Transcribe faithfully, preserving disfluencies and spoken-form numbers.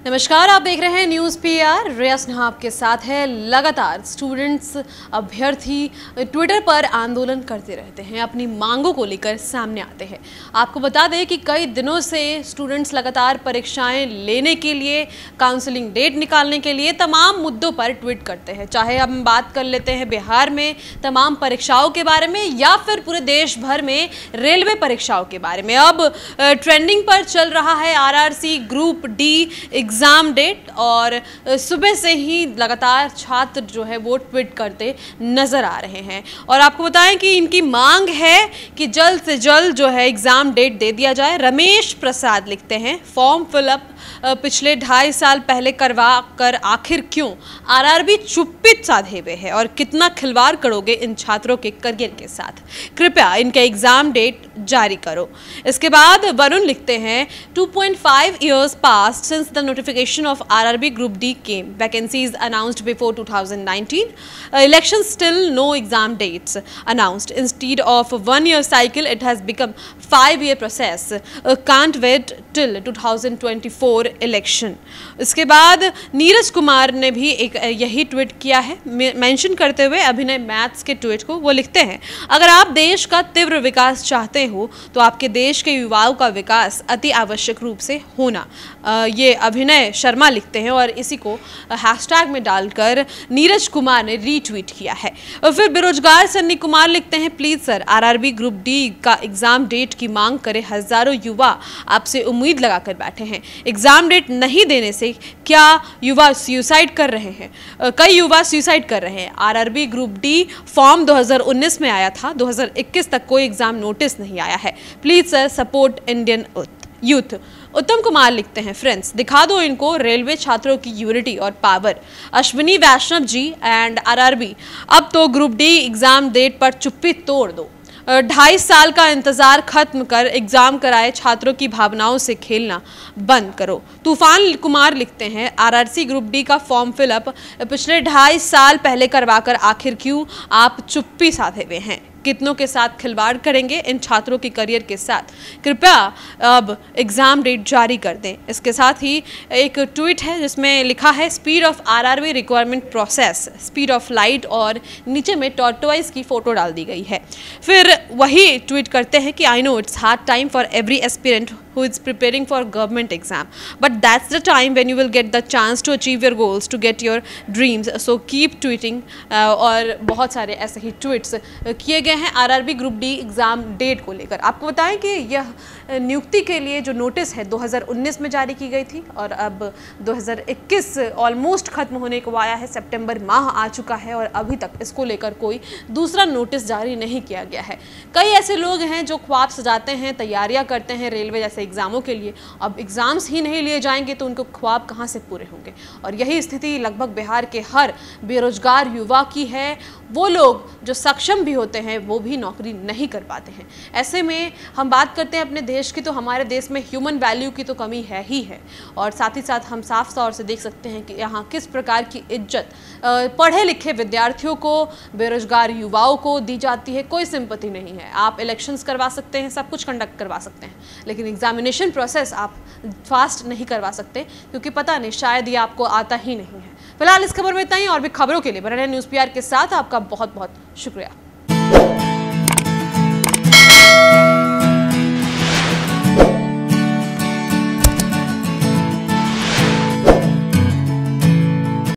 नमस्कार, आप देख रहे हैं न्यूज़ पीआर। रिया सिन्हा आपके साथ है। लगातार स्टूडेंट्स अभ्यर्थी ट्विटर पर आंदोलन करते रहते हैं, अपनी मांगों को लेकर सामने आते हैं। आपको बता दें कि कई दिनों से स्टूडेंट्स लगातार परीक्षाएं लेने के लिए, काउंसलिंग डेट निकालने के लिए तमाम मुद्दों पर ट्वीट करते हैं। चाहे हम बात कर लेते हैं बिहार में तमाम परीक्षाओं के बारे में या फिर पूरे देश भर में रेलवे परीक्षाओं के बारे में। अब ट्रेंडिंग पर चल रहा है RRC group D exam date, और सुबह से ही लगातार छात्र जो है वो ट्वीट करते नज़र आ रहे हैं। और आपको बताएं कि इनकी मांग है कि जल्द से जल्द जो है एग्ज़ाम डेट दे दिया जाए। रमेश प्रसाद लिखते हैं, फॉर्म फिलअप पिछले ढाई साल पहले करवा कर आखिर क्यों आरआरबी चुप्पी साधे हुए है, और कितना खिलवाड़ करोगे इन छात्रों के करियर के साथ, कृपया इनके एग्जाम डेट जारी करो। इसके बाद वरुण लिखते हैं, two point five years passed since the notification of RRB group D came, vacancies announced before two thousand nineteen, election still no exam dates announced, instead of one year cycle it has become five year process, can't wait till two thousand twenty four election. इसके बाद नीरज कुमार ने भी एक यही tweet किया है, mention करते हुए अभिनय मैथ्स के ट्वीट को। वो लिखते हैं, अगर आप देश का तीव्र विकास चाहते हो तो आपके देश के युवाओं का विकास अति आवश्यक रूप से होना। आ, ये अभिनय शर्मा लिखते हैं और इसी को हैशटैग में डालकर नीरज कुमार ने रीट्वीट किया है। और फिर बेरोजगार सन्नी कुमार लिखते हैं, please sir RRB group D का एग्जाम डेट की मांग करे, हजारों युवा आपसे उम्मीद लगाकर बैठे हैं। एग्जाम डेट नहीं देने से क्या युवा सुसाइड कर रहे हैं? कई युवा सुसाइड कर रहे हैं। आरआरबी ग्रुप डी फॉर्म दो हज़ार उन्नीस में आया था, दो हज़ार इक्कीस तक कोई एग्जाम नोटिस नहीं आया है। Please sir support Indian youth. Uttam Kumar लिखते हैं, फ्रेंड्स दिखा दो इनको रेलवे छात्रों की यूनिटी और power. Ashwini Vaishnaw ji and RRB, अब तो ग्रुप डी एग्जाम डेट पर चुप्पी तोड़ दो। ढाई साल का इंतजार खत्म कर एग्जाम कराए छात्रों की भावनाओं से खेलना बंद करो। तूफान कुमार लिखते हैं, आरआरसी ग्रुप डी का फॉर्म फिलअप पिछले ढाई साल पहले करवाकर आखिर क्यों आप चुप्पी साधे हुए हैं? कितनों के साथ खिलवाड़ करेंगे इन छात्रों के करियर के साथ? कृपया अब एग्जाम डेट जारी कर दें। इसके साथ ही एक ट्वीट है जिसमें लिखा है, speed of RRB requirement process, speed of light, और नीचे में टॉर्टोइज की फोटो डाल दी गई है। फिर वही ट्वीट करते हैं कि I know it's hard time for every aspirant who is preparing for government exam, but that's the time when you will get the chance to achieve your goals, to get your dreams, so keep tweeting। uh, और बहुत सारे ऐसे ही tweets किए गए हैं RRB group D exam date को लेकर। आपको बताएं कि यह नियुक्ति के लिए जो नोटिस है दो हज़ार उन्नीस में जारी की गई थी, और अब दो हज़ार इक्कीस ऑलमोस्ट खत्म होने को आया है, सितंबर माह आ चुका है और अभी तक इसको लेकर कोई दूसरा नोटिस जारी नहीं किया गया है। कई ऐसे लोग हैं जो ख्वाब सजाते हैं, तैयारियां करते हैं रेलवे जैसे एग्जामों के लिए, अब एग्जाम्स ही नहीं लिए जाएंगे तो उनको ख्वाब कहां से पूरे होंगे? और यही स्थिति लगभग बिहार के हर बेरोजगार युवा की है। वो लोग जो सक्षम भी होते हैं वो भी नौकरी नहीं कर पाते हैं। ऐसे में हम बात करते हैं अपने देश की, तो हमारे देश में ह्यूमन वैल्यू की तो कमी है ही है, और साथ ही साथ हम साफ तौर से देख सकते हैं कि यहाँ किस प्रकार की इज्जत पढ़े लिखे विद्यार्थियों को, बेरोजगार युवाओं को दी जाती है। कोई सिंपैथी नहीं है। आप इलेक्शंस करवा सकते हैं, सब कुछ कंडक्ट करवा सकते हैं, लेकिन एग्जामिनेशन प्रोसेस आप फास्ट नहीं करवा सकते, क्योंकि पता नहीं शायद ये आपको आता ही नहीं है। फिलहाल इस खबर में इतना ही, और भी खबरों के लिए बने रहें न्यूज़ पीआर के साथ। आपका बहुत बहुत शुक्रिया।